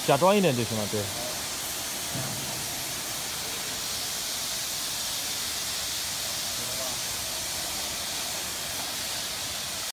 假装一点就行了，对。